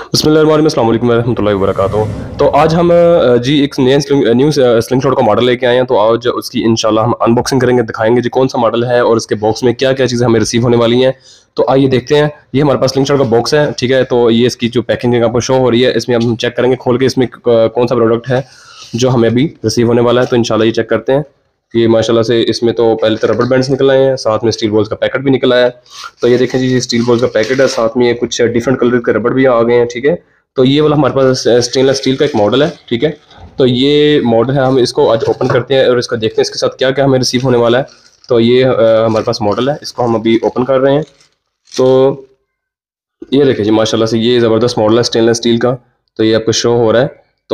अस्सलाम वालेकुम रहमतुल्लाहि व बरकातुहू। तो आज हम जी एक न्यू स्लिंगशॉट का मॉडल लेके आए हैं। तो आज उसकी इंशाल्लाह हम अनबॉक्सिंग करेंगे, दिखाएंगे जी कौन सा मॉडल है और इसके बॉक्स में क्या क्या चीज़ें हमें रिसीव होने वाली हैं। तो आइए देखते हैं। ये हमारे पास स्लिंगशॉट का बॉक्स है, ठीक है। तो ये इसकी जो पैकिंग आपको शो हो रही है, इसमें हम चेक करेंगे खोल के इसमें कौन सा प्रोडक्ट है जो हमें अभी रिसीव होने वाला है। तो इंशाल्लाह ये चेक करते हैं कि माशाल्लाह से इसमें तो पहले तो रबर बैंड्स निकल आए हैं, साथ में स्टील बॉल्स का पैकेट भी निकल आया है। तो ये देखें जी, स्टील बॉल्स का पैकेट है, साथ में ये कुछ डिफरेंट कलर के रबर भी आ गए हैं, ठीक है। तो ये वाला हमारे पास स्टेनलेस स्टील का एक मॉडल है, ठीक है। तो ये मॉडल है, हम इसको आज ओपन करते हैं और इसको देखते हैं इसके साथ क्या क्या हमें रिसीव होने वाला है। तो ये हमारे पास मॉडल है, इसको हम अभी ओपन कर रहे हैं। तो ये देखिए जी, माशाल्लाह से ये ज़बरदस्त मॉडल है स्टेनलेस स्टील का। तो ये आपको शो हो रहा है। तो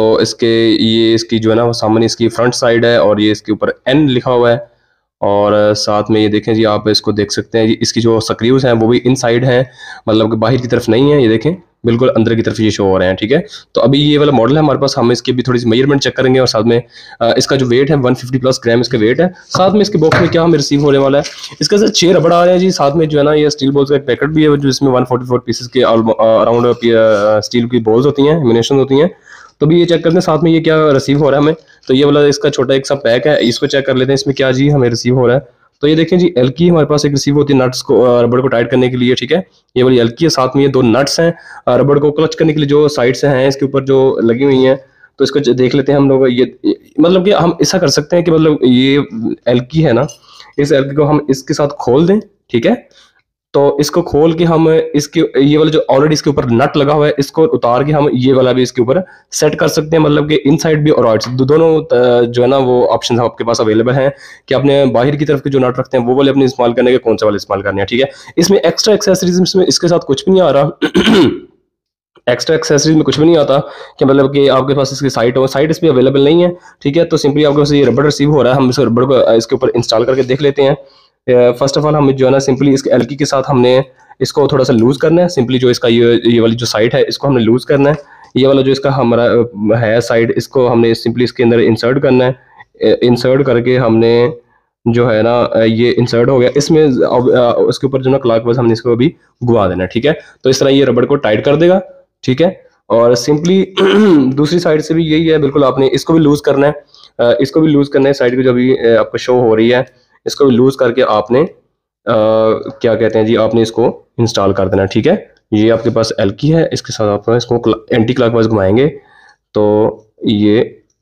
इसकी जो है ना, वो सामने इसकी फ्रंट साइड है और ये इसके ऊपर एन लिखा हुआ है। और साथ में ये देखें जी, आप इसको देख सकते हैं, इसकी जो स्क्रूज हैं वो भी इनसाइड हैं, मतलब कि बाहर की तरफ नहीं है। ये देखें, बिल्कुल अंदर की तरफ ये शो हो रहे हैं, ठीक है। तो अभी ये वाला मॉडल है हमारे पास, हम इसकी भी थोड़ी सी मेजरमेंट चेक करेंगे और साथ में इसका जो वेट है 150 प्लस ग्राम इसका वेट है। साथ में इसके बॉक्स में क्या हमें रिसीव होने वाला है, इसके साथ 6 रबड़ आ रहे हैं जी। साथ में जो है ना, ये स्टील बॉल्स का एक पैकेट भी है जो इसमें 144 पीसेस के अराउंड स्टील की बॉल्स होती हैं, एमिनेशन होती हैं। तो भी ये चेक करते हैं साथ में ये क्या रिसीव हो रहा है हमें। तो ये वाला इसका छोटा एक सा पैक है, इसको चेक कर लेते हैं इसमें क्या जी हमें रिसीव हो रहा है। तो ये देखें जी, एल्की हमारे पास एक रिसीव होती है नट्स को, रबड़ को टाइट करने के लिए, ठीक है। ये वाली एल्की है, साथ में ये 2 नट्स हैं रबड़ को क्लच करने के लिए, जो साइड से हैं इसके ऊपर जो लगी हुई हैं। तो इसको देख लेते हैं हम लोग। मतलब कि हम ऐसा कर सकते हैं कि मतलब ये एल्की है ना, इस एल्की को हम इसके साथ खोल दें, ठीक है। तो इसको खोल के हम इसके ये वाला जो ऑलरेडी इसके ऊपर नट लगा हुआ है, इसको उतार के हम ये वाला भी इसके ऊपर सेट कर सकते हैं। मतलब कि इनसाइड भी और आउटसाइड दोनों जो है ना, वो ऑप्शन आपके पास अवेलेबल हैं कि आपने बाहर की तरफ के जो नट रखते हैं वो वाले अपने इस्तेमाल करने के, कौन सा वाले इस्तेमाल करने हैं, ठीक है। इसमें एक्स्ट्रा एक्सेसरीज इसमें इसके साथ कुछ भी नहीं आ रहा। एक्स्ट्रा एक्सेसरीज में कुछ भी नहीं आता कि मतलब कि आपके पास इसकी साइट इस पर अवेलेबल नहीं है, ठीक है। तो सिंपली आपके पास ये रबड़ रिसीव हो रहा है, हम इस रबड़ को इसके ऊपर इंस्टॉल करके देख लेते हैं। फर्स्ट ऑफ ऑल हम जो है ना, सिंपली इसके एल्की के साथ हमने इसको थोड़ा सा लूज करना है। सिंपली जो इसका ये वाली जो साइड है, इसको हमने लूज करना है। ये वाला जो इसका हमारा है साइड, इसको हमने सिंपली इसके अंदर इंसर्ट करना है। इंसर्ट करके हमने जो है ना, ये इंसर्ट हो गया इसमें। उसके ऊपर जो ना क्लॉकवाइज हमने इसको अभी घुमा देना है, ठीक है। तो इस तरह ये रबड़ को टाइट कर देगा, ठीक है। और सिंपली दूसरी साइड से भी यही है, बिल्कुल आपने इसको भी लूज करना है। इसको भी लूज करना है, साइड की जो भी आपको शो हो रही है, इसको भी लूज करके आपने क्या कहते हैं जी, आपने इसको इंस्टॉल कर देना, ठीक है। ये आपके पास एल्की है, इसके साथ आप इसको एंटी क्लॉकवाइज घुमाएंगे तो ये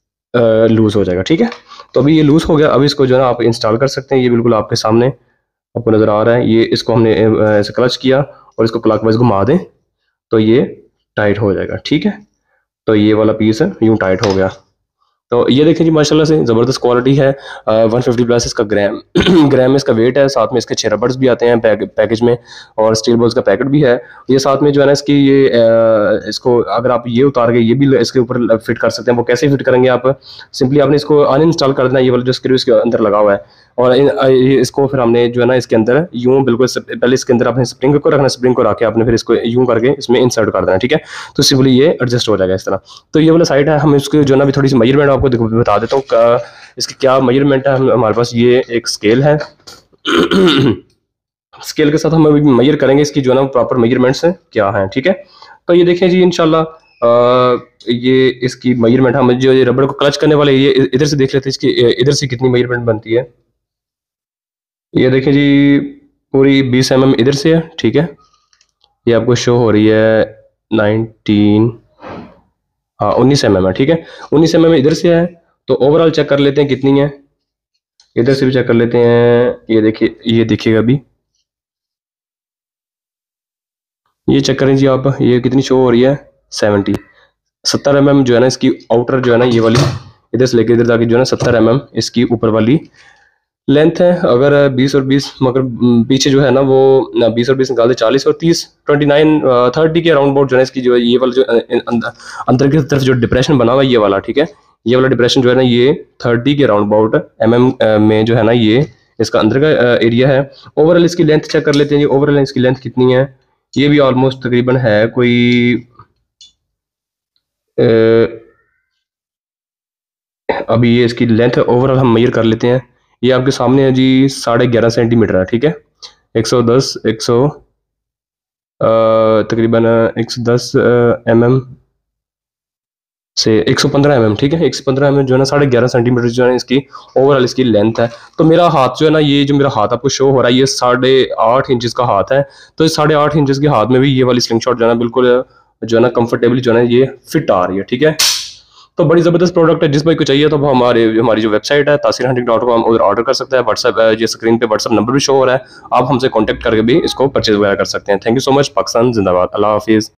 लूज हो जाएगा, ठीक है। तो अभी ये लूज हो गया। अभी इसको जो है ना आप इंस्टॉल कर सकते हैं। ये बिल्कुल आपके सामने आपको नजर आ रहा है। ये इसको हमने ऐसे क्लच किया और इसको क्लॉकवाइज घुमा दें तो ये टाइट हो जाएगा, ठीक है। तो ये वाला पीस है यूं टाइट हो गया। तो ये देखें जी, माशाल्लाह से ज़बरदस्त क्वालिटी है। 150 प्लस इसका ग्राम ग्राम में इसका वेट है। साथ में इसके 6 रबर्स भी आते हैं पैकेज में और स्टील बॉल्स का पैकेट भी है। ये साथ में जो है ना, इसकी ये इसको अगर आप ये उतार के ये भी इसके ऊपर फिट कर सकते हैं। वो कैसे फिट करेंगे, आप सिंपली आपने इसको अनइंस्टॉल कर देना, ये वाला जो स्क्रू इसके अंदर लगा हुआ है। और इसको फिर हमने जो है ना, इसके अंदर यूं बिल्कुल पहले इसके अंदर आपने स्प्रिंग को रखना, स्प्रिंग को रख के आपने फिर इसको यूं करके इसमें इंसर्ट कर देना, ठीक है। तो सिंपली ये एडजस्ट हो जाएगा इस तरह। तो ये वाला साइड है, हम इसको जो है ना, अभी थोड़ी सी मेजरमेंट आपको बता देता हूँ इसकी क्या मेजरमेंट है। हमारे पास ये एक स्केल है। स्केल के साथ हम अभी मेजर करेंगे इसकी जो है ना, प्रॉपर मेजरमेंट्स क्या है, ठीक है। तो ये देखें जी, इंशाल्लाह ये इसकी मेजरमेंट हम जो ये रबड़ को क्लच करने वाले, ये इधर से देख लेते हैं इसकी इधर से कितनी मेजरमेंट बनती है। ये देखें जी, पूरी 20 mm इधर से है, ठीक है। ये आपको शो हो रही है 19, हाँ 19 mm है, ठीक है। 19 mm इधर से है। तो ओवरऑल चेक कर लेते हैं कितनी है, इधर से भी चेक कर लेते हैं। ये देखिए, ये देखिएगा अभी, ये चेक करें जी आप, ये कितनी शो हो रही है 70 mm जो है ना, इसकी आउटर जो है ना, ये वाली इधर से लेके इधर जाके जो है ना 70 mm इसकी ऊपर वाली लेंथ है। अगर 20 और 20 मगर पीछे जो है ना, वो 20 और 20 निकाल दे 40 और 30 29 30 के अराउंड अबाउट जो है इसकी जो है, ये वाला जो अंदर की तरफ जो डिप्रेशन बना हुआ है ये वाला, ठीक है। ये वाला डिप्रेशन जो है ना, ये 30 के अराउंड अबाउट में जो है ना, ये इसका अंदर का एरिया है। ओवरऑल इसकी लेंथ चेक कर लेते हैं जी, ओवरऑल इसकी लेंथ कितनी है। ये भी ऑलमोस्ट तकरीबन है कोई अभी ये इसकी लेंथ ओवरऑल हम मेजर कर लेते हैं। ये आपके सामने है जी, 11.5 सेंटीमीटर है, ठीक है। 110 100 तकरीबन 110 mm से 115 mm, ठीक है। 115 mm जो है ना 11.5 सेंटीमीटर जो है इसकी ओवरऑल इसकी लेंथ है। तो मेरा हाथ जो है ना, ये जो मेरा हाथ आपको शो हो रहा है, ये 8.5 इंचज़ का हाथ है। तो इस 8.5 इंचज़ के हाथ में भी ये वाली स्लिंग शॉट जो है ना बिल्कुल जो है ना कंफर्टेबली जो है ना ये फिट आ रही है, ठीक है। तो बड़ी ज़बरदस्त प्रोडक्ट है। जिस भाई को चाहिए तो वो हमारी जो वेबसाइट है taseerhunting.com, उधर ऑर्डर कर सकता है। व्हाट्सएप ये स्क्रीन पे व्हाट्सएप नंबर भी शो हो रहा है, आप हमसे कॉन्टैक्ट करके भी इसको परचेज वगैरह कर सकते हैं। Thank you so much. Pakistan जिंदाबाद। अल्लाह हाफिज़।